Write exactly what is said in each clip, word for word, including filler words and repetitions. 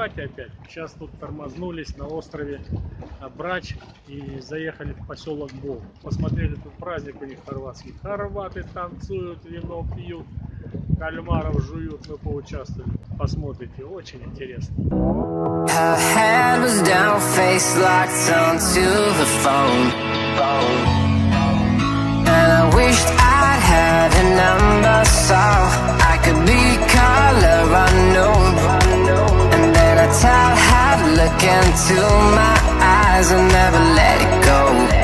Хорватия опять. Сейчас тут тормознулись на острове Брач и заехали в поселок Бол. Посмотрели, тут праздник у них хорватский. Хорваты танцуют, вино пьют, кальмаров жуют. Мы поучаствовали. Посмотрите, очень интересно. Her head was down, face locked onto the phone. And I wished I'd had a number so I could be color unknown. And then I tell her to look into my eyes and never let it go.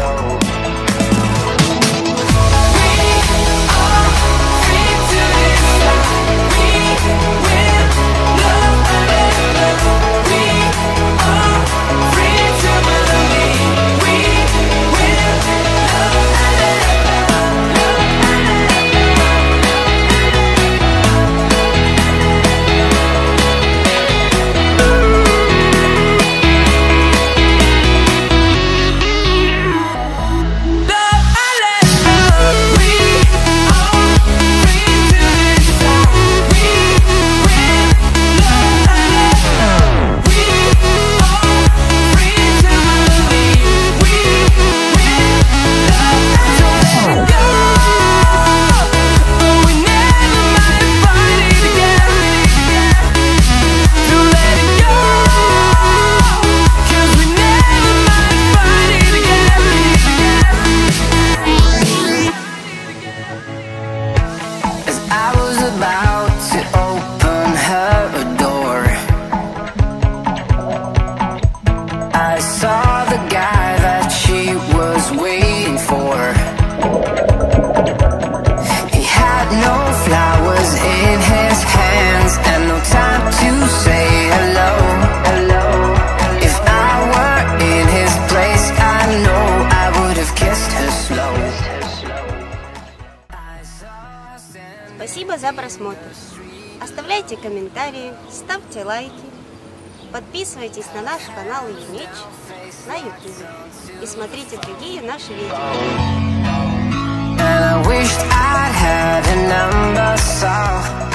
Спасибо за просмотр. Оставляйте комментарии, ставьте лайки, подписывайтесь на наш канал Юмеч на ютубе и смотрите другие наши видео.